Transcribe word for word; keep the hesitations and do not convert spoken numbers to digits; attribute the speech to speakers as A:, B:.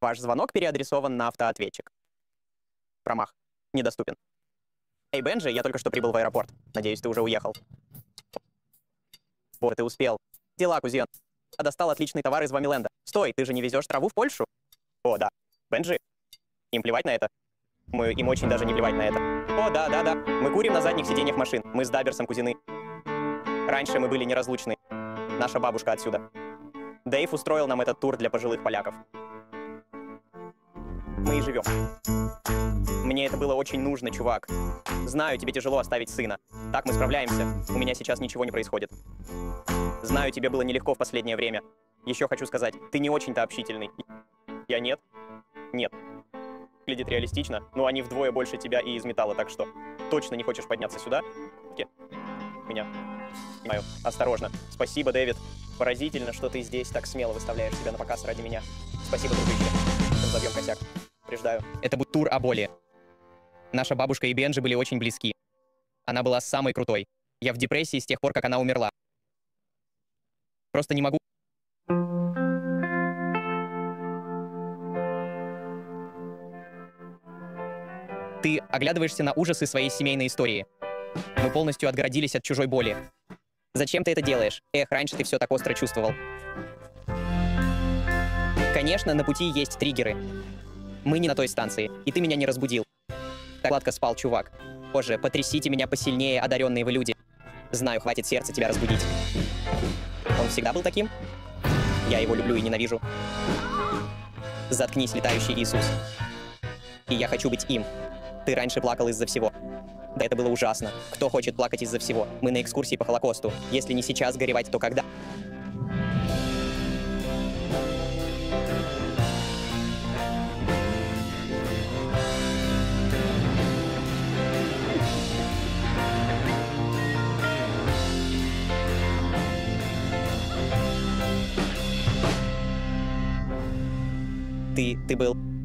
A: Ваш звонок переадресован на автоответчик. Промах. Недоступен. Эй, Бенджи, я только что прибыл в аэропорт. Надеюсь, ты уже уехал. О, ты успел. Дела, кузен. Я достал отличный товар из Вамиленда. Стой, ты же не везешь траву в Польшу? О, да. Бенджи, им плевать на это. Мы им очень даже не плевать на это. О, да, да, да. Мы курим на задних сиденьях машин. Мы с Даберсом кузены. Раньше мы были неразлучны. Наша бабушка отсюда. Дэйв устроил нам этот тур для пожилых поляков. Мы и живем. Мне это было очень нужно, чувак. Знаю, тебе тяжело оставить сына. Так мы справляемся. У меня сейчас ничего не происходит. Знаю, тебе было нелегко в последнее время. Еще хочу сказать, ты не очень-то общительный. Я нет? Нет. Выглядит реалистично, но они вдвое больше тебя и из металла, так что точно не хочешь подняться сюда? Где? Меня. Понимаю. Осторожно. Спасибо, Дэвид. Поразительно, что ты здесь так смело выставляешь себя на показ ради меня. Спасибо, дружище. Разобьем косяк. Предупреждаю. Это будет тур о боли. Наша бабушка и Бенджи были очень близки. Она была самой крутой. Я в депрессии с тех пор, как она умерла. Просто не могу... Ты оглядываешься на ужасы своей семейной истории. Мы полностью отгородились от чужой боли. Зачем ты это делаешь? Эх, раньше ты все так остро чувствовал. Конечно, на пути есть триггеры. Мы не на той станции, и ты меня не разбудил. Так сладко спал, чувак. Боже, потрясите меня посильнее, одаренные вы люди. Знаю, хватит сердца тебя разбудить. Он всегда был таким? Я его люблю и ненавижу. Заткнись, летающий Иисус. И я хочу быть им. Ты раньше плакал из-за всего. Да это было ужасно. Кто хочет плакать из-за всего? Мы на экскурсии по Холокосту. Если не сейчас горевать, то когда? Ты, ты был...